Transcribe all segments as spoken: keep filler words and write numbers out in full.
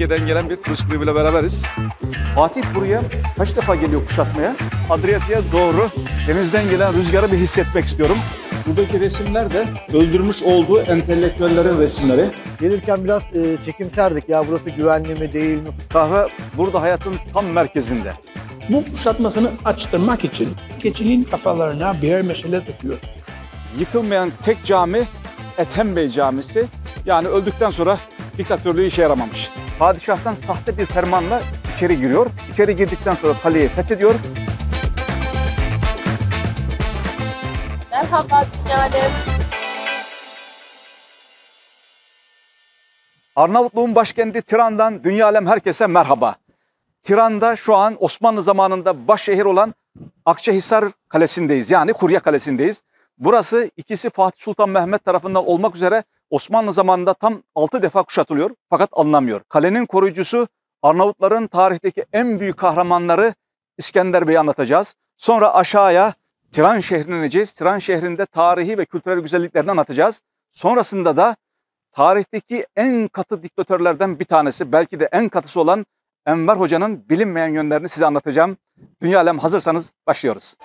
Türkiye'den gelen bir turist grubuyla beraberiz. Fatih buraya kaç defa geliyor kuşatmaya? Adriyatik'e doğru denizden gelen rüzgarı bir hissetmek istiyorum. Buradaki resimler de öldürmüş olduğu entelektüellerin resimleri. Gelirken biraz e, çekimserdik ya, burası güvenli mi değil mi? Kahve burada hayatın tam merkezinde. Bu kuşatmasını açtırmak için keçinin kafalarına birer meşale tutuyor. Yıkılmayan tek cami Ethem Bey Camisi. Yani öldükten sonra diktatörlüğü işe yaramamış. Padişah'tan sahte bir fermanla içeri giriyor. İçeri girdikten sonra kaleyi fethediyor. Merhaba Dünyalem. Arnavutluğun başkenti Tiran'dan Dünyalem herkese merhaba. Tiran'da şu an Osmanlı zamanında başşehir olan Akçahisar Kalesi'ndeyiz. Yani Kurye Kalesi'ndeyiz. Burası ikisi Fatih Sultan Mehmet tarafından olmak üzere Osmanlı zamanında tam altı defa kuşatılıyor fakat alınamıyor. Kalenin koruyucusu Arnavutların tarihteki en büyük kahramanları İskender Bey'i anlatacağız. Sonra aşağıya Tiran şehrine ineceğiz. Tiran şehrinde tarihi ve kültürel güzelliklerini anlatacağız. Sonrasında da tarihteki en katı diktatörlerden bir tanesi, belki de en katısı olan Enver Hoca'nın bilinmeyen yönlerini size anlatacağım. Dünyalem hazırsanız başlıyoruz.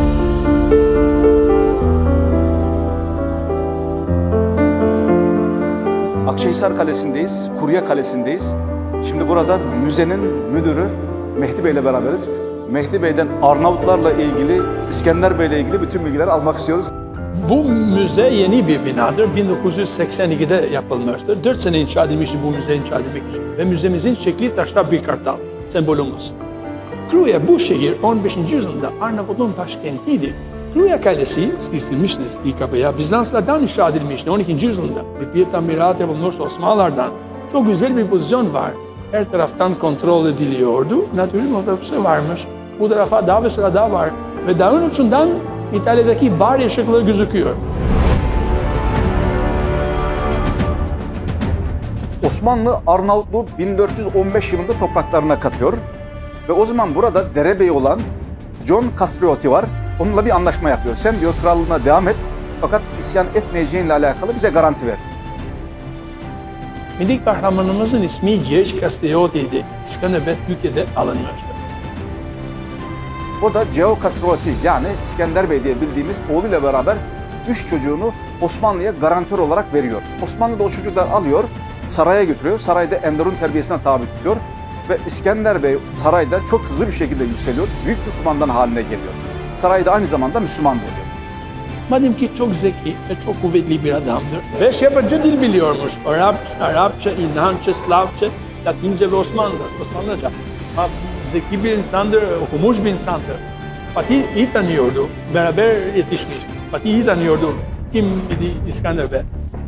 Akçahisar Kalesi'ndeyiz, Kurye Kalesi'ndeyiz. Şimdi burada müzenin müdürü Mehdi Bey ile beraberiz. Mehdi Bey'den Arnavutlarla ilgili, İskender Bey ile ilgili bütün bilgileri almak istiyoruz. Bu müze yeni bir binadır. bin dokuz yüz seksen ikide yapılmıştır. dört sene inşa edilmişti bu müze inşa edilmek için. Ve müzemizin şekli taşta bir kartal, sembolümüz. Kruya, bu şehir on beşinci yüzyılda Arnavutluğun başkentiydi. Kruya Kalesi, siz bilmişsiniz ilk kapıya, Bizanslardan inşa edilmişti on ikinci yüzyılda. Ve bir tamirat yapılmış Osmanlılardan. Çok güzel bir pozisyon var. Her taraftan kontrol ediliyordu. Natürlü otobüsü varmış. Bu tarafa dağ ve sıra dağ var. Ve dağın ucundan İtalya'daki bar ışıkları gözüküyor. Osmanlı Arnavutluğu bin dört yüz on beş yılında topraklarına katıyor. Ve o zaman burada derebeyi olan John Castrioti var. Onunla bir anlaşma yapıyor. Sen diyor krallığına devam et fakat isyan etmeyeceğinle alakalı bize garanti ver. Milli kahramanımızın ismi George Castrioti'ydi. İskenderbe Türkiye'de alınmıştı. O da Geo Castrioti yani İskender Bey diye bildiğimiz oğluyla beraber üç çocuğunu Osmanlı'ya garantör olarak veriyor. Osmanlı da o çocukları alıyor, saraya götürüyor. Sarayda Enderun terbiyesine tabi tutuyor. Ve İskender Bey sarayda çok hızlı bir şekilde yükseliyor. Büyük bir kumandan haline geliyor. Sarayda aynı zamanda Müslüman oluyor. Madem ki çok zeki ve çok kuvvetli bir adamdır. Beş yabancı dil biliyormuş. Arap, Arapça, İnanca, Slavça, Latince ve Osmanlı, Osmanlıca. Ama zeki bir insandır, okumuş bir insandır. Fatih iyi tanıyordu. Beraber yetişmişti. Fatih iyi tanıyordu. Kim idi İskender Bey?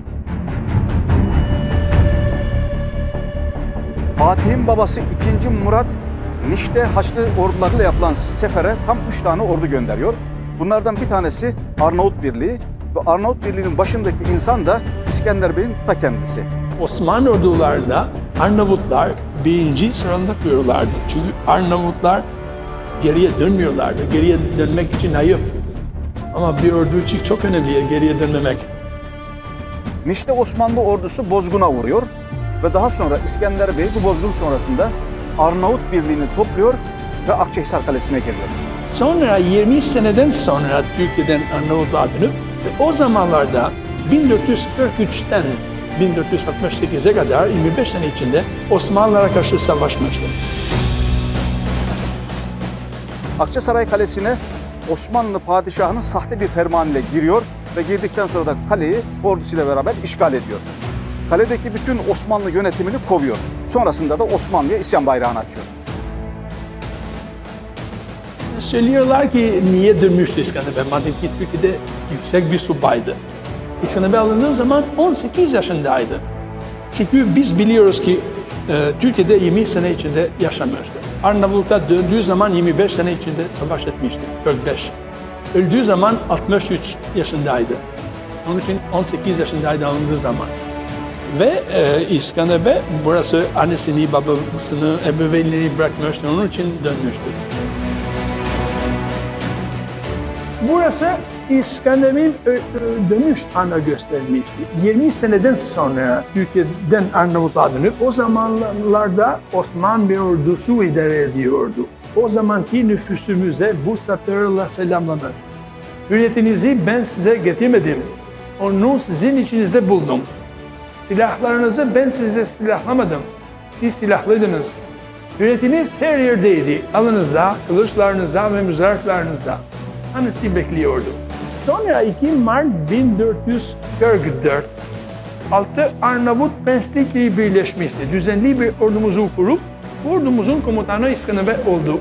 Fatih'in babası ikinci. Murat, Nişte Haçlı ordularıyla yapılan sefere tam üç tane ordu gönderiyor. Bunlardan bir tanesi Arnavut Birliği ve Arnavut Birliği'nin başındaki insan da İskender Bey'in ta kendisi. Osmanlı ordularında Arnavutlar birinci sırada duruyorlardı. Çünkü Arnavutlar geriye dönmüyorlardı. Geriye dönmek için ayıp. Ama bir ordu için çok önemli geriye dönmemek. Nişte Osmanlı ordusu bozguna uğruyor ve daha sonra İskender Bey bu bozgun sonrasında Arnavut Birliği'ni topluyor ve Akçahisar Kalesi'ne geliyor. Sonra yirmi seneden sonra Türkiye'den Arnavutluğa dönüp ve o zamanlarda bin dört yüz kırk üçten bin dört yüz altmış sekize kadar yirmi beş sene içinde Osmanlılara karşı savaşmıştı. Akçasaray Kalesi'ne Osmanlı padişahının sahte bir fermanıyla giriyor ve girdikten sonra da kaleyi ordusuyla beraber işgal ediyor. Kaledeki bütün Osmanlı yönetimini kovuyor. Sonrasında da Osmanlı'ya isyan bayrağını açıyor. Söylüyorlar ki niye dönmüştü İskender Bey? Madem ki Türkiye'de yüksek bir subaydı. İskender Bey alındığı zaman on sekiz yaşındaydı. Çünkü biz biliyoruz ki e, Türkiye'de yirmi sene içinde yaşamıştı. Arnavut'a döndüğü zaman yirmi beş sene içinde savaş etmişti. kırk beş. Öldüğü zaman altmış üç yaşındaydı. Onun için on sekiz yaşındaydı alındığı zaman. Ve e, İskender Bey burası annesini, babasını, ebeveynlerini bırakmıştı. Onun için dönmüştü. Burası İskender'in dönüş ana göstermişti. yirmi seneden sonra Türkiye'den Arnavutluğa dönüp o zamanlarda Osmanlı bir ordusu idare ediyordu. O zamanki nüfusumuza bu satırla selamlanır. Hürriyetinizi ben size getirmedim. Onu sizin içinizde buldum. Silahlarınızı ben size silahlamadım. Siz silahlıydınız. Hürriyetiniz her yerdeydi. Alınızda, kılıçlarınızda ve mızraklarınızda. Annesi bekliyordu. Sonra iki Mart bin dört yüz kırk dört altı Arnavut Prenslikleri birleşmişti. Düzenli bir ordumuzu kurup ordumuzun komutanı İskender Bey oldu.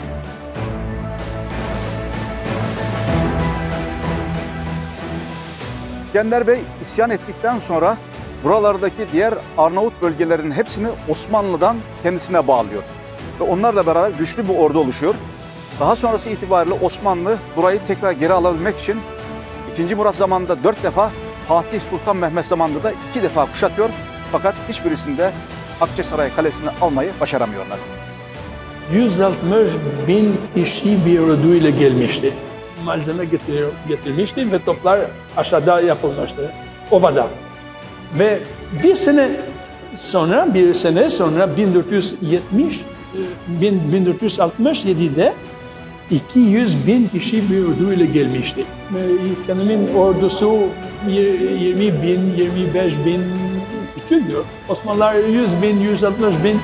İskender Bey isyan ettikten sonra buralardaki diğer Arnavut bölgelerinin hepsini Osmanlı'dan kendisine bağlıyor. Ve onlarla beraber güçlü bir ordu oluşuyor. Daha sonrası itibariyle Osmanlı burayı tekrar geri alabilmek için ikinci. Murat zamanında dört defa, Fatih Sultan Mehmet zamanında da iki defa kuşatıyor. Fakat hiçbirisinde Akçasaray Kalesi'ni almayı başaramıyorlar. yüz altmış bin kişi bir orduyla gelmişti. Malzeme getiriyor, getirmişti ve toplar aşağıda yapılmıştı, ovada. Ve bir sene sonra, bir sene sonra bin dört yüz yetmiş, bin dört yüz altmış yedi'de iki yüz bin kişi bir orduyla gelmişti. İskender'in ordusu yirmi bin, yirmi beş bin küçüktü. Osmanlılar yüz bin, yüz altmış bin.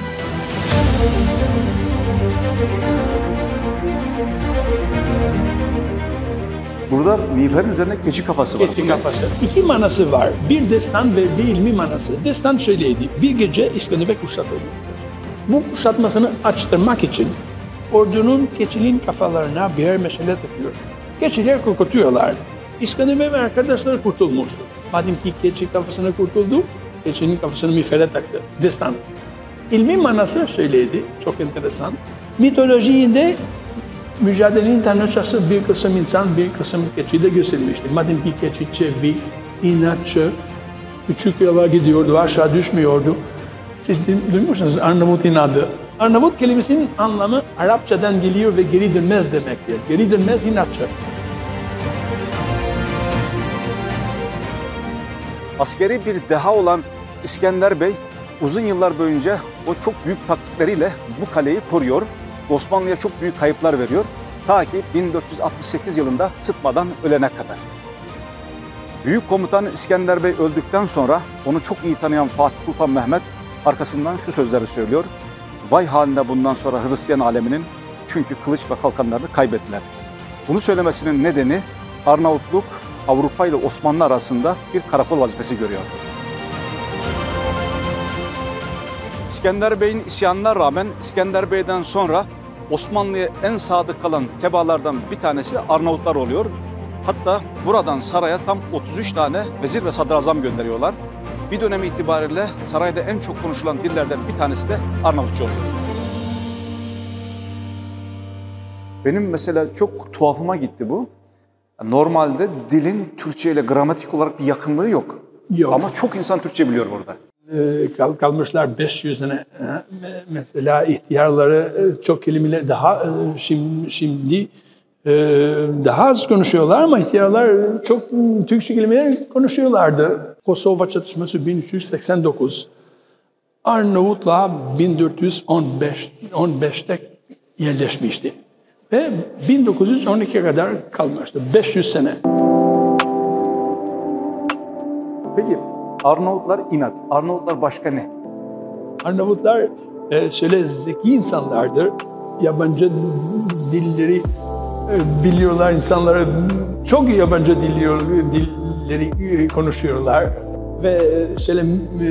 Burada miğferin üzerinde keçi kafası var. Keçi kafası. İki manası var. Bir destan ve bir ilmi manası. Destan şöyleydi. Bir gece İskender Bey kuşatıldı. Bu kuşatmasını açtırmak için ordunun keçinin kafalarına birer meşale takıyor. Keçiler korkutuyorlar. İskender Bey ve arkadaşları kurtulmuştu. Madem ki keçi kafasına kurtuldu, keçinin kafasını miğfere taktı. Destan. İlmi manası şöyleydi. Çok enteresan. Mitolojide mücadelenin tanrıçası bir kısım insan, bir kısım keçi de gösterilmişti. Madem ki keçi çevik, inatçı, küçük yola gidiyordu, aşağı düşmüyordu. Siz duymuşsunuz Arnavut inadı. Arnavut kelimesinin anlamı Arapçadan geliyor ve geri dönmez demektir. Geri dönmez inatçı. Askeri bir deha olan İskender Bey uzun yıllar boyunca o çok büyük taktikleriyle bu kaleyi koruyor. Osmanlı'ya çok büyük kayıplar veriyor. Ta ki bin dört yüz altmış sekiz yılında sıtmadan ölene kadar. Büyük komutan İskender Bey öldükten sonra onu çok iyi tanıyan Fatih Sultan Mehmet arkasından şu sözleri söylüyor. Vay haline bundan sonra Hristiyan aleminin, çünkü kılıç ve kalkanlarını kaybettiler. Bunu söylemesinin nedeni Arnavutluk Avrupa ile Osmanlı arasında bir karakol vazifesi görüyor. İskender Bey'in isyanına rağmen İskender Bey'den sonra Osmanlı'ya en sadık kalan tebaalardan bir tanesi Arnavutlar oluyor. Hatta buradan saraya tam otuz üç tane vezir ve sadrazam gönderiyorlar. Bir dönemi itibariyle sarayda en çok konuşulan dillerden bir tanesi de Arnavutça oluyor. Benim mesela çok tuhafıma gitti bu. Normalde dilin Türkçe ile gramatik olarak bir yakınlığı yok. Yok. Ama çok insan Türkçe biliyor burada. Kal kalmışlar beş yüz sene. Mesela ihtiyarları çok kelimeler daha şimdi, şimdi daha az konuşuyorlar ama ihtiyarlar çok Türkçe kelimeler konuşuyorlardı. Kosova çatışması bin üç yüz seksen dokuz. Arnavutluğa bin dört yüz on beş'te yerleşmişti. Ve bin dokuz yüz on iki'ye kadar kalmıştı. beş yüz sene. Peki Arnavutlar inat. Arnavutlar başka ne? Arnavutlar e, şöyle zeki insanlardır. Yabancı dilleri e, biliyorlar insanlara. Çok yabancı diliyor, dilleri konuşuyorlar. Ve şöyle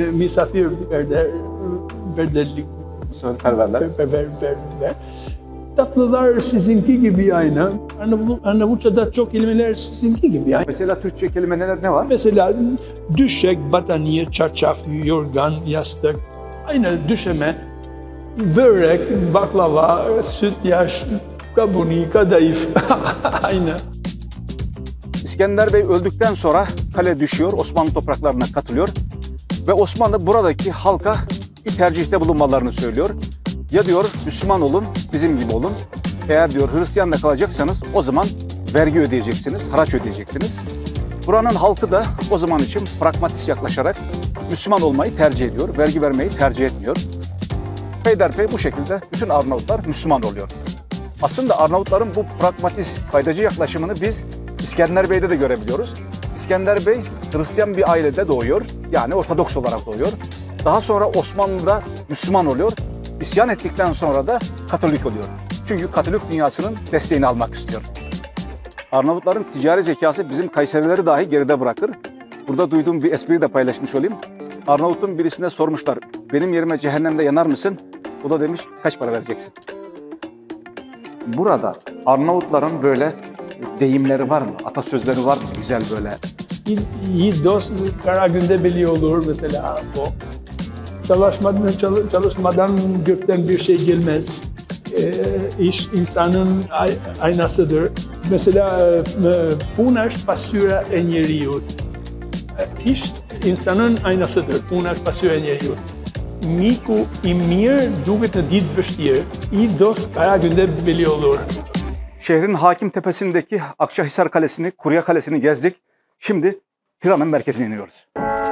misafirperverlik Misafirperverler. Perverler. Tatlılar sizinki gibi aynı. Arnavut, Arnavutça'da çok kelimeler sizinki gibi aynı. Mesela Türkçe kelime neler, ne var? Mesela düşek, battaniye, çarşaf, yorgan, yastık, aynı düşeme, börek, baklava, sütlaç, kabuni, kadayıf, aynı. İskender Bey öldükten sonra kale düşüyor, Osmanlı topraklarına katılıyor ve Osmanlı buradaki halka bir tercihte bulunmalarını söylüyor. Ya diyor Müslüman olun, bizim gibi olun. Eğer diyor Hristiyanla kalacaksanız o zaman vergi ödeyeceksiniz, haraç ödeyeceksiniz. Buranın halkı da o zaman için pragmatist yaklaşarak Müslüman olmayı tercih ediyor, vergi vermeyi tercih etmiyor. Peyderpey bu şekilde bütün Arnavutlar Müslüman oluyor. Aslında Arnavutların bu pragmatist, faydacı yaklaşımını biz İskender Bey'de de görebiliyoruz. İskender Bey Hristiyan bir ailede doğuyor, yani Ortodoks olarak doğuyor. Daha sonra Osmanlı'da Müslüman oluyor. İsyan ettikten sonra da Katolik oluyor. Çünkü Katolik dünyasının desteğini almak istiyor. Arnavutların ticari zekası bizim Kayserileri dahi geride bırakır. Burada duyduğum bir espriyi de paylaşmış olayım. Arnavut'un birisine sormuşlar, benim yerime cehennemde yanar mısın? O da demiş, kaç para vereceksin? Burada Arnavutların böyle deyimleri var mı? Atasözleri var mı? Güzel böyle. İyi, iyi dost kara günde belli olur mesela o. Çalışmadan, çalışmadan gökten bir şey gelmez. E, iş insanın ay, aynasıdır. Mesela punaş pasura enjeriyor. İş insanın aynasıdır. Punaş pasura enjeriyor. Miku imir duget dit vestier. İyi dost kara günde belli olur. Şehrin hakim tepesindeki Akçahisar Kalesi'ni, Kurya Kalesi'ni gezdik. Şimdi Tiran'ın merkezine iniyoruz.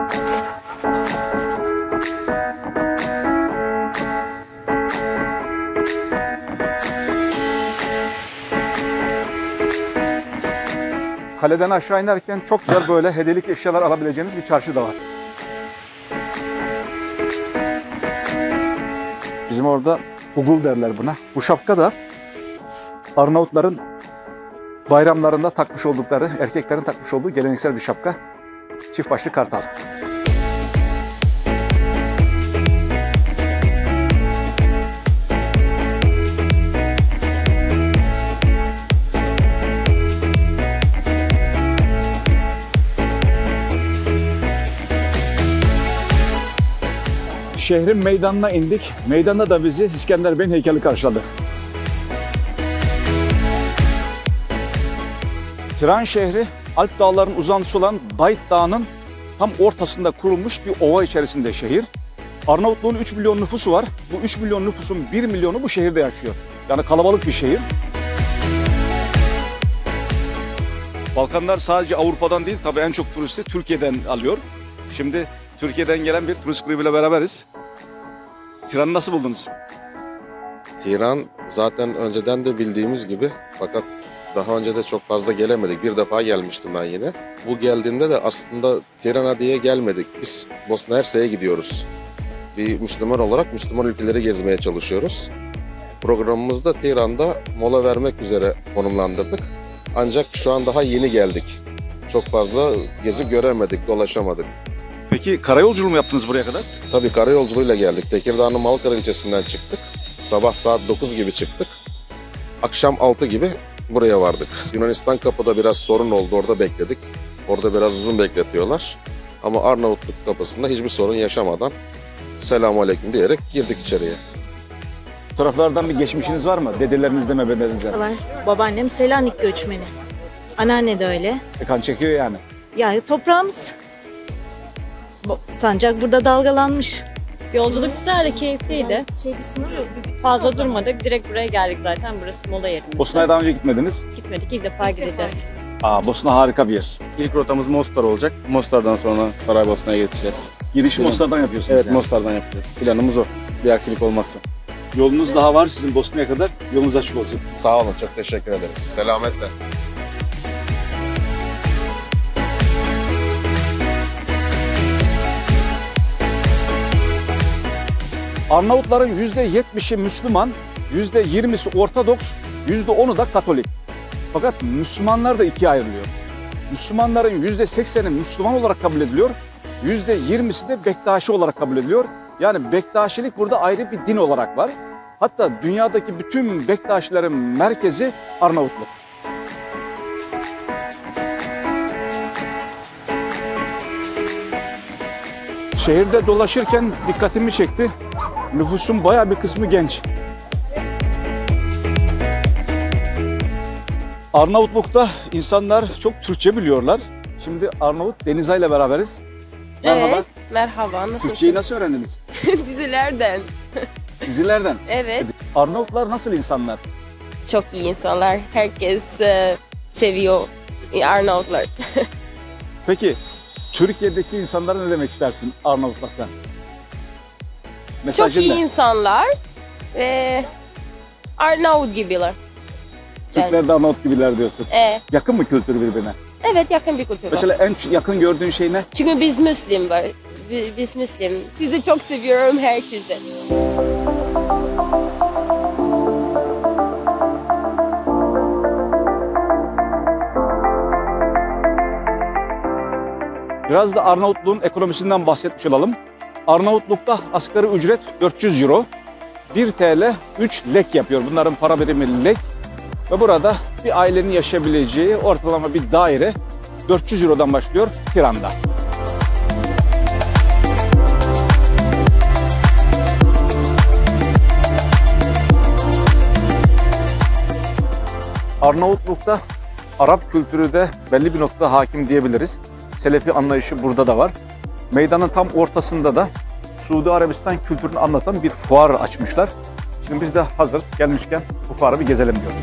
Kaleden aşağı inerken çok güzel böyle hediyelik eşyalar alabileceğiniz bir çarşı da var. Bizim orada ugul derler buna. Bu şapka da Arnavutların bayramlarında takmış oldukları, erkeklerin takmış olduğu geleneksel bir şapka. Çift başlı kartal. Şehrin meydanına indik. Meydanda da bizi İskender Bey'in heykeli karşıladı. Tiran şehri Alp Dağları'nın uzantısı olan Dayt Dağı'nın tam ortasında kurulmuş bir ova içerisinde şehir. Arnavutluğun üç milyon nüfusu var. Bu üç milyon nüfusun bir milyonu bu şehirde yaşıyor. Yani kalabalık bir şehir. Balkanlar sadece Avrupa'dan değil, tabii en çok turisti Türkiye'den alıyor. Şimdi Türkiye'den gelen bir turist grubuyla beraberiz. Tiran'ı nasıl buldunuz? Tiran zaten önceden de bildiğimiz gibi, fakat daha önce de çok fazla gelemedik. Bir defa gelmiştim ben yine. Bu geldiğimde de aslında Tiran'a diye gelmedik. Biz Bosna Hersek'e gidiyoruz. Bir Müslüman olarak Müslüman ülkeleri gezmeye çalışıyoruz. Programımızda Tiran'da mola vermek üzere konumlandırdık. Ancak şu an daha yeni geldik. Çok fazla gezi göremedik, dolaşamadık. Peki karayolculuğu mu yaptınız buraya kadar? Tabii karayolculuğuyla geldik. Tekirdağ'ın Malkara ilçesinden çıktık. Sabah saat dokuz gibi çıktık. Akşam altı gibi buraya vardık. Yunanistan kapıda biraz sorun oldu, orada bekledik. Orada biraz uzun bekletiyorlar. Ama Arnavutluk kapısında hiçbir sorun yaşamadan selamun aleyküm diyerek girdik içeriye. Bu taraflardan bir geçmişiniz var mı? Dedelerinizden, bebenizden. Var. Babaannem Selanik göçmeni. Anneanne de öyle. E, kan çekiyor yani. Yani toprağımız. Bu- Sancak burada dalgalanmış. Yolculuk güzeldi, keyifliydi. Şeyde sınır yok. Fazla durmadık, direkt buraya geldik zaten. Burası mola yerimiz. Bosna'ya daha önce gitmediniz. Gitmedik, ilk defa gideceğiz. Aa, Bosna harika bir yer. İlk rotamız Mostar olacak. Mostar'dan sonra Saraybosna'ya geçeceğiz. Girişi Evet. Mostar'dan yapıyorsunuz Evet, yani. Mostar'dan yapacağız. Planımız o. Bir aksilik olmazsa. Yolunuz daha var sizin Bosna'ya kadar. Yolunuz açık olsun. Sağ olun, çok teşekkür ederiz. Selametle. Arnavutların yüzde yetmişi Müslüman, yüzde yirmisi Ortodoks, yüzde onu da Katolik. Fakat Müslümanlar da ikiye ayrılıyor. Müslümanların yüzde sekseni Müslüman olarak kabul ediliyor, yüzde yirmisi de Bektaşi olarak kabul ediliyor. Yani Bektaşilik burada ayrı bir din olarak var. Hatta dünyadaki bütün Bektaşilerin merkezi Arnavutluk. Şehirde dolaşırken dikkatimi çekti. Nüfusun bayağı bir kısmı genç. Arnavutluk'ta insanlar çok Türkçe biliyorlar. Şimdi Arnavut Denizay ile beraberiz. Merhaba. Evet, merhaba. Nasılsın? Türkçeyi nasıl öğrendiniz? Dizilerden. Dizilerden. Evet. Arnavutlar nasıl insanlar? Çok iyi insanlar. Herkes e, seviyor Arnavutlar. Peki Türkiye'deki insanlara ne demek istersin Arnavutluk'tan? Çok Mesajın iyi ne? insanlar ve Arnavut gibiler. Türkler de Arnavut gibiler diyorsun. E, Yakın mı kültür birbirine? evet, yakın bir kültür var. Mesela en yakın gördüğün şey ne? Çünkü biz Müslüm var. Bi- Biz Müslüm. Sizi çok seviyorum, herkese. Biraz da Arnavutluğun ekonomisinden bahsetmiş olalım. Arnavutluk'ta asgari ücret dört yüz euro. bir TL üç lek yapıyor. Bunların para birimi lek. Ve burada bir ailenin yaşayabileceği ortalama bir daire dört yüz eurodan başlıyor Tiran'da. Arnavutluk'ta Arap kültürü de belli bir noktada hakim diyebiliriz. Selefi anlayışı burada da var. Meydanın tam ortasında da Suudi Arabistan kültürünü anlatan bir fuar açmışlar. Şimdi biz de hazır gelmişken bu fuarı bir gezelim diyoruz.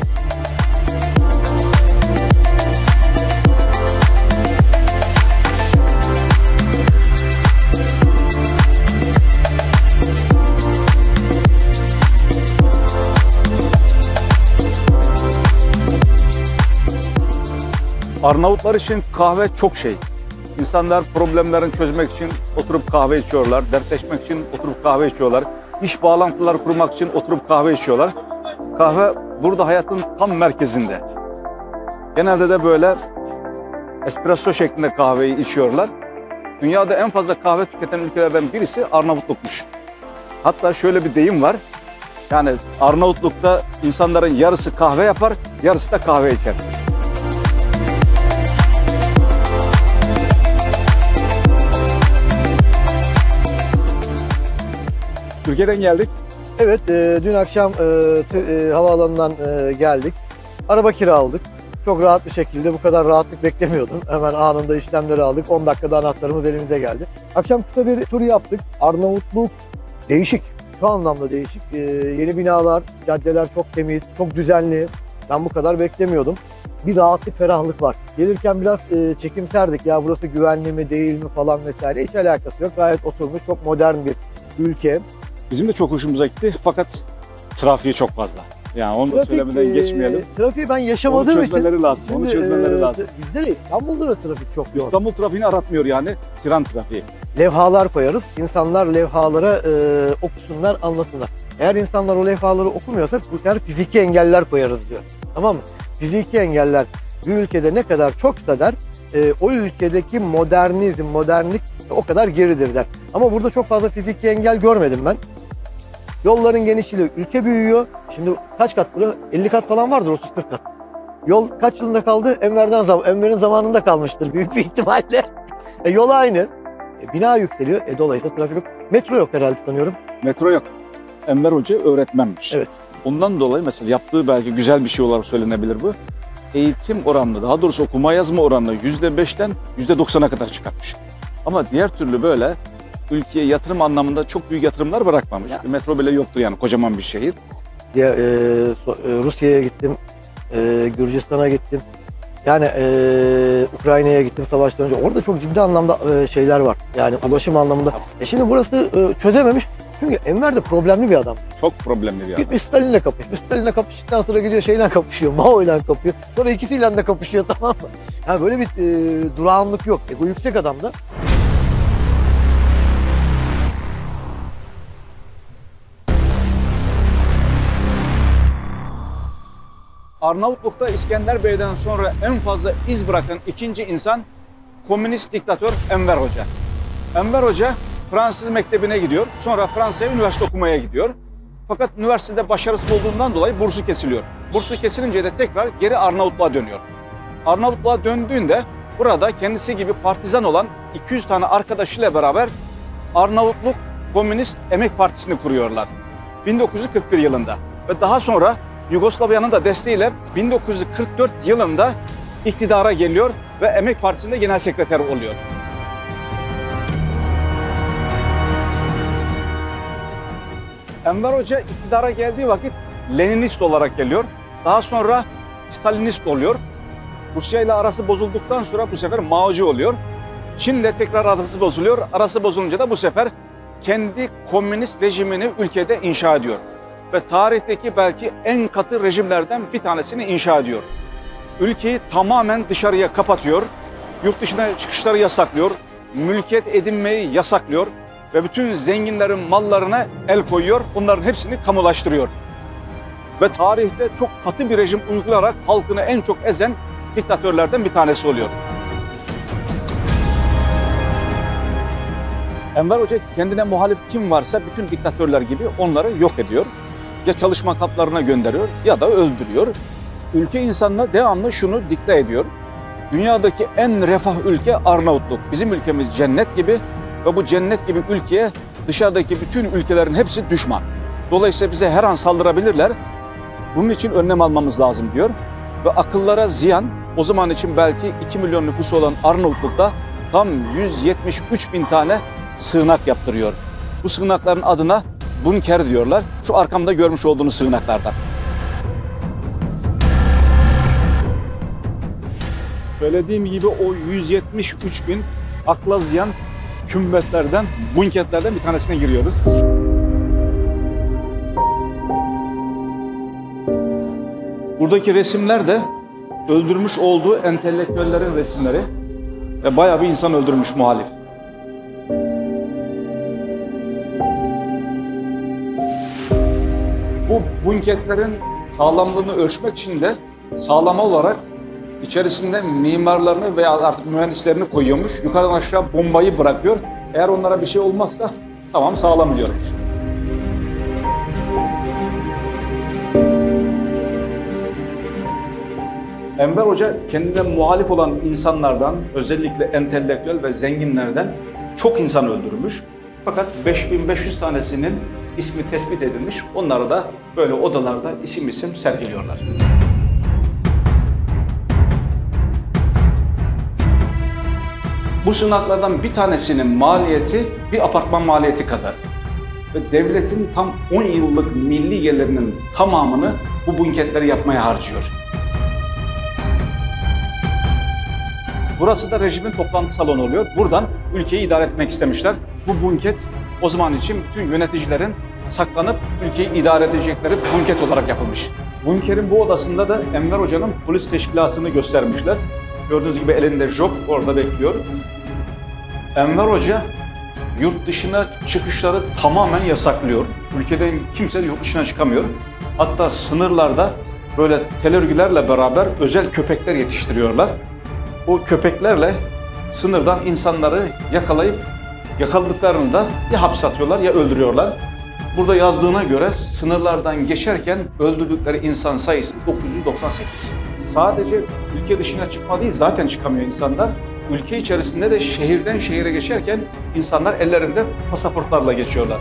Arnavutlar için kahve çok şey. İnsanlar problemlerini çözmek için oturup kahve içiyorlar. Dertleşmek için oturup kahve içiyorlar. İş bağlantıları kurmak için oturup kahve içiyorlar. Kahve burada hayatın tam merkezinde. Genelde de böyle espresso şeklinde kahveyi içiyorlar. Dünyada en fazla kahve tüketen ülkelerden birisi Arnavutluk'muş. Hatta şöyle bir deyim var. Yani Arnavutluk'ta insanların yarısı kahve yapar, yarısı da kahve içer. Türkiye'den geldik. Evet, e, dün akşam e, tü- e, havaalanından e, geldik. Araba kiraladık. Çok rahat bir şekilde, bu kadar rahatlık beklemiyordum. Hemen anında işlemleri aldık. on dakikada anahtarımız elimize geldi. Akşam kısa bir tur yaptık. Arnavutluk değişik. Şu anlamda değişik. E, yeni binalar, caddeler çok temiz, çok düzenli. Ben bu kadar beklemiyordum. Bir rahatlık, ferahlık var. Gelirken biraz e, çekimserdik. Ya burası güvenli mi, değil mi falan vesaire. Hiç alakası yok. Gayet oturmuş, çok modern bir ülke. Bizim de çok hoşumuza gitti fakat trafiği çok fazla. Yani onu da Trafik, söylemeden e, geçmeyelim. Trafiği ben Onu yaşamadığım için. çözmeleri lazım. Onu Şimdi, çözmeleri e, lazım. Bizde de İstanbul'da da trafik çok yoğun. İstanbul trafiğini aratmıyor yani. Tiran trafiği. Levhalar koyarız. İnsanlar levhalara e, okusunlar, anlasınlar. Eğer insanlar o levhaları okumuyorsa bu sefer fiziki engeller koyarız diyor. Tamam mı? Fiziki engeller bir ülkede ne kadar çoksa der, e, o ülkedeki modernizm, modernlik o kadar geridir der. Ama burada çok fazla fiziki engel görmedim ben. Yolların genişliği, ülke büyüyor. Şimdi kaç kat burası? elli kat falan vardır, otuz kırk kat. Yol kaç yılında kaldı? Enver'den zam Enver'in zamanında kalmıştır büyük bir ihtimalle. E, yol aynı. E, bina yükseliyor. E, dolayısıyla trafik yok. Metro yok herhalde sanıyorum. Metro yok. Enver Hoca öğretmenmiş. Evet. Ondan dolayı mesela yaptığı belki güzel bir şey olarak söylenebilir bu. Eğitim oranını, daha doğrusu okuma yazma oranını yüzde beşten yüzde doksana kadar çıkartmış. Ama diğer türlü böyle ülkeye yatırım anlamında çok büyük yatırımlar bırakmamış. Ya. Metro bile yoktu yani, kocaman bir şehir. Ya, e, so- e, Rusya'ya gittim. E, Gürcistan'a gittim. Yani e, Ukrayna'ya gittim savaştan önce. Orada çok ciddi anlamda e, şeyler var. Yani ulaşım anlamında. E şimdi burası e, çözememiş. Çünkü Enver de problemli bir adam. Çok problemli bir adam. Gitmiş Stalin'le kapışmış. Stalin'le kapıştıktan sonra gidiyor şeyle kapışıyor. Mao'yla kapışıyor. Sonra ikisiyle de kapışıyor, tamam mı? Yani böyle bir e, durağanlık yok. Ego yüksek adamda. Arnavutluk'ta İskender Bey'den sonra en fazla iz bırakan ikinci insan komünist diktatör Enver Hoca. Enver Hoca Fransız mektebine gidiyor. Sonra Fransa'ya üniversite okumaya gidiyor. Fakat üniversitede başarısız olduğundan dolayı bursu kesiliyor. Bursu kesilince de tekrar geri Arnavutluğa dönüyor. Arnavutluğa döndüğünde burada kendisi gibi partizan olan iki yüz tane arkadaşıyla beraber Arnavutluk Komünist Emek Partisi'ni kuruyorlar. bin dokuz yüz kırk bir yılında ve daha sonra Yugoslavya'nın da desteğiyle bin dokuz yüz kırk dört yılında iktidara geliyor ve Emek Partisi'nde genel sekreter oluyor. Enver Hoca iktidara geldiği vakit Leninist olarak geliyor. Daha sonra Stalinist oluyor. Rusya ile arası bozulduktan sonra bu sefer Mao'cu oluyor. Çin'le tekrar arası bozuluyor. Arası bozulunca da bu sefer kendi komünist rejimini ülkede inşa ediyor. Ve tarihteki belki en katı rejimlerden bir tanesini inşa ediyor. Ülkeyi tamamen dışarıya kapatıyor. Yurt dışına çıkışları yasaklıyor. Mülkiyet edinmeyi yasaklıyor. Ve bütün zenginlerin mallarına el koyuyor. Bunların hepsini kamulaştırıyor. Ve tarihte çok katı bir rejim uygulayarak halkını en çok ezen diktatörlerden bir tanesi oluyor. Enver Hoca kendine muhalif kim varsa bütün diktatörler gibi onları yok ediyor. Ya çalışma kamplarına gönderiyor ya da öldürüyor. Ülke insanına devamlı şunu dikte ediyor. Dünyadaki en refah ülke Arnavutluk. Bizim ülkemiz cennet gibi ve bu cennet gibi ülkeye dışarıdaki bütün ülkelerin hepsi düşman. Dolayısıyla bize her an saldırabilirler. Bunun için önlem almamız lazım diyor. Ve akıllara ziyan, o zaman için belki iki milyon nüfusu olan Arnavutluk'ta tam yüz yetmiş üç bin tane sığınak yaptırıyor. Bu sığınakların adına bunker diyorlar. Şu arkamda görmüş olduğunuz sığınaklardan. Söylediğim gibi o yüz yetmiş üç bin akla ziyan kümbetlerden, bunketlerden bir tanesine giriyoruz. Buradaki resimler de öldürmüş olduğu entelektüellerin resimleri. Ve bayağı bir insan öldürmüş muhalif. Bu bunketlerin sağlamlığını ölçmek için de sağlama olarak içerisinde mimarlarını veya artık mühendislerini koyuyormuş. Yukarıdan aşağı bombayı bırakıyor. Eğer onlara bir şey olmazsa tamam sağlam diyoruz. Enver Hoca kendine muhalif olan insanlardan, özellikle entelektüel ve zenginlerden çok insan öldürmüş. Fakat beş bin beş yüz tanesinin ismi tespit edilmiş. Onları da böyle odalarda isim isim sergiliyorlar. Bu sığınaklardan bir tanesinin maliyeti bir apartman maliyeti kadar. Ve devletin tam on yıllık milli gelirinin tamamını bu bunketleri yapmaya harcıyor. Burası da rejimin toplantı salonu oluyor. Buradan ülkeyi idare etmek istemişler. Bu bunket o zaman için bütün yöneticilerin saklanıp ülkeyi idare edecekleri bunket olarak yapılmış. Bunkerin bu odasında da Enver Hoca'nın polis teşkilatını göstermişler. Gördüğünüz gibi elinde job orada bekliyor. Enver Hoca yurt dışına çıkışları tamamen yasaklıyor. Ülkeden kimse yurt dışına çıkamıyor. Hatta sınırlarda böyle tel örgülerle beraber özel köpekler yetiştiriyorlar. O köpeklerle sınırdan insanları yakalayıp yakaladıklarında ya hapse atıyorlar ya öldürüyorlar. Burada yazdığına göre sınırlardan geçerken öldürdükleri insan sayısı dokuz yüz doksan sekiz. Sadece ülke dışına çıkma değil, zaten çıkamıyor insanlar. Ülke içerisinde de şehirden şehire geçerken insanlar ellerinde pasaportlarla geçiyorlar.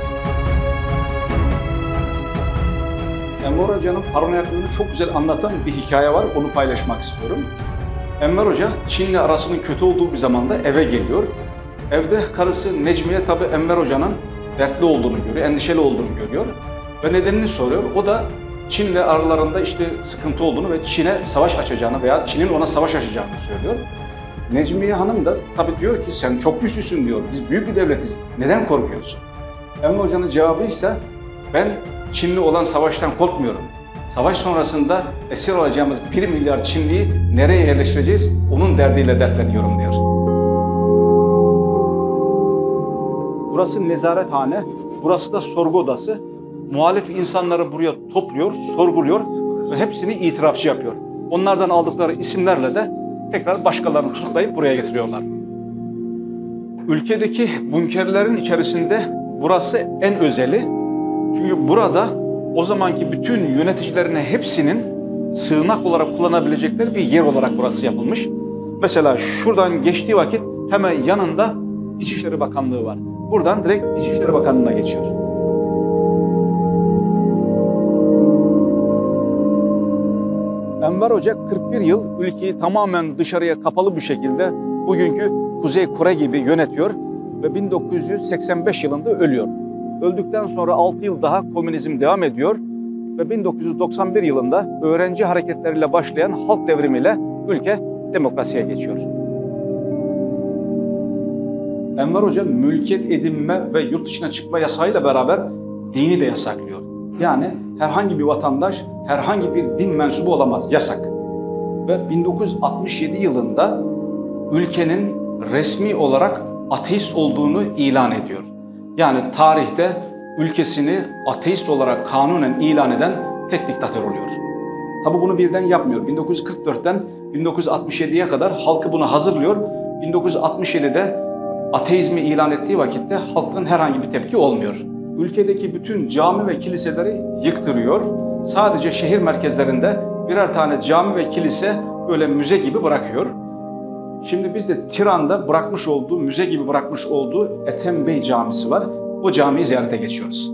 Enver Hoca'nın paranoyaklığını çok güzel anlatan bir hikaye var, onu paylaşmak istiyorum. Enver Hoca Çin'le arasının kötü olduğu bir zamanda eve geliyor. Evde karısı Necmiye tabi Enver Hoca'nın dertli olduğunu görüyor, endişeli olduğunu görüyor ve nedenini soruyor. O da Çin'le aralarında işte sıkıntı olduğunu ve Çin'e savaş açacağını veya Çin'in ona savaş açacağını söylüyor. Necmiye Hanım da tabii diyor ki sen çok güçlüsün diyor, biz büyük bir devletiz, neden korkuyorsun? Enver Hoca'nın cevabı ise ben Çin'le olan savaştan korkmuyorum. Savaş sonrasında esir alacağımız bir milyar Çinliyi nereye yerleştireceğiz onun derdiyle dertleniyorum diyor. Burası nezarethane, burası da sorgu odası. Muhalif insanları buraya topluyor, sorguluyor ve hepsini itirafçı yapıyor. Onlardan aldıkları isimlerle de tekrar başkalarını tutuklayıp buraya getiriyorlar. Ülkedeki bunkerlerin içerisinde burası en özeli. Çünkü burada o zamanki bütün yöneticilerin hepsinin sığınak olarak kullanabilecekleri bir yer olarak burası yapılmış. Mesela şuradan geçtiği vakit hemen yanında İçişleri Bakanlığı var. Buradan direkt İçişleri Bakanlığı'na geçiyor. Enver Hoca kırk bir yıl ülkeyi tamamen dışarıya kapalı bir şekilde bugünkü Kuzey Kore gibi yönetiyor ve bin dokuz yüz seksen beş yılında ölüyor. Öldükten sonra altı yıl daha komünizm devam ediyor ve bin dokuz yüz doksan bir yılında öğrenci hareketleriyle başlayan halk devrimiyle ülke demokrasiye geçiyor. Enver Hoca mülkiyet edinme ve yurt dışına çıkma yasağıyla beraber dini de yasaklıyor. Yani herhangi bir vatandaş herhangi bir din mensubu olamaz, yasak. Ve bin dokuz yüz altmış yedi yılında ülkenin resmi olarak ateist olduğunu ilan ediyor. Yani tarihte ülkesini ateist olarak kanunen ilan eden tek diktatör oluyor. Tabi bunu birden yapmıyor. bin dokuz yüz kırk dörtten bin dokuz yüz altmış yediye kadar halkı buna hazırlıyor. bin dokuz yüz altmış yedide ateizmi ilan ettiği vakitte halkın herhangi bir tepki olmuyor. Ülkedeki bütün cami ve kiliseleri yıktırıyor. Sadece şehir merkezlerinde birer tane cami ve kilise böyle müze gibi bırakıyor. Şimdi biz de Tiran'da bırakmış olduğu, müze gibi bırakmış olduğu Ethem Bey Camisi var. O camiyi ziyarete geçiyoruz.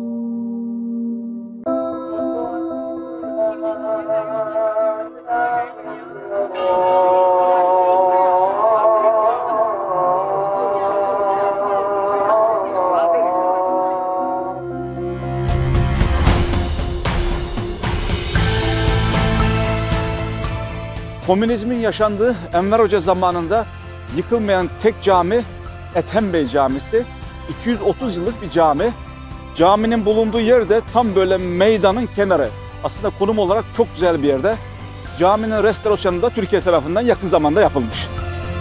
Komünizmin yaşandığı Enver Hoca zamanında yıkılmayan tek cami Ethem Bey Camisi. iki yüz otuz yıllık bir cami. Caminin bulunduğu yer de tam böyle meydanın kenarı. Aslında konum olarak çok güzel bir yerde. Caminin restorasyonu da Türkiye tarafından yakın zamanda yapılmış.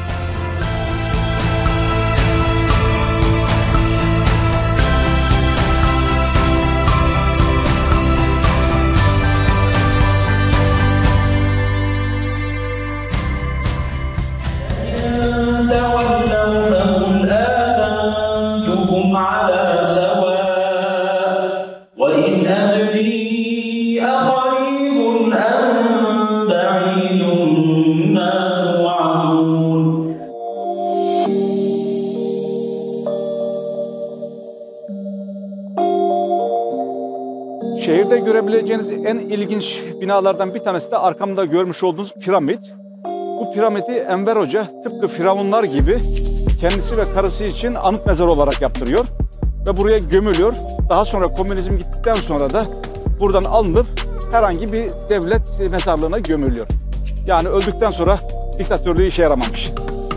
Şehirde görebileceğiniz en ilginç binalardan bir tanesi de arkamda görmüş olduğunuz piramit. Bu piramidi Enver Hoca tıpkı firavunlar gibi kendisi ve karısı için anıt mezar olarak yaptırıyor ve buraya gömülüyor. Daha sonra komünizm gittikten sonra da buradan alınıp herhangi bir devlet mezarlığına gömülüyor. Yani öldükten sonra diktatörlüğü işe yaramamış.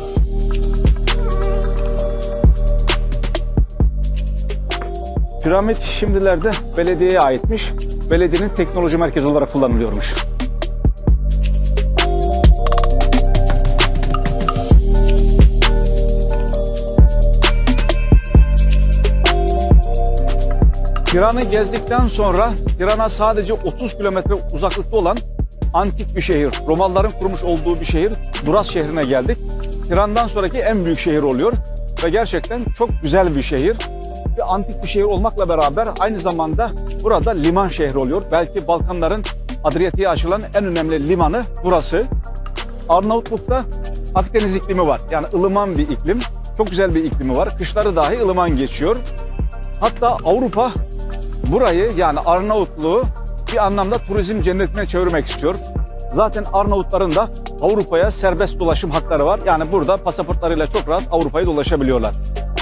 Piramit şimdilerde belediyeye aitmiş. Belediyenin teknoloji merkezi olarak kullanılıyormuş. Tiran'ı gezdikten sonra Tiran'a sadece otuz kilometre uzaklıkta olan antik bir şehir, Romalıların kurmuş olduğu bir şehir, Duras şehrine geldik. Tiran'dan sonraki en büyük şehir oluyor ve gerçekten çok güzel bir şehir. Bir antik bir şehir olmakla beraber aynı zamanda burada liman şehri oluyor. Belki Balkanların Adriyatik'e açılan en önemli limanı burası. Arnavutluk'ta Akdeniz iklimi var. Yani ılıman bir iklim. Çok güzel bir iklimi var. Kışları dahi ılıman geçiyor. Hatta Avrupa burayı yani Arnavutluğu bir anlamda turizm cennetine çevirmek istiyor. Zaten Arnavutların da Avrupa'ya serbest dolaşım hakları var. Yani burada pasaportlarıyla çok rahat Avrupa'ya dolaşabiliyorlar.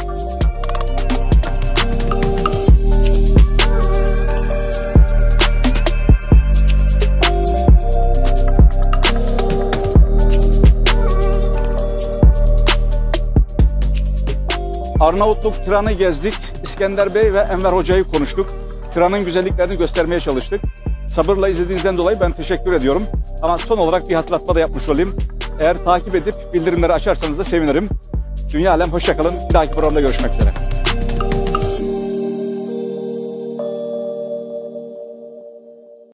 Arnavutluk, Tiran'ı gezdik. İskender Bey ve Enver Hoca'yı konuştuk. Tiran'ın güzelliklerini göstermeye çalıştık. Sabırla izlediğinizden dolayı ben teşekkür ediyorum. Ama son olarak bir hatırlatma da yapmış olayım. Eğer takip edip bildirimleri açarsanız da sevinirim. Dünya alem hoşça kalın. Bir dahaki programda görüşmek üzere.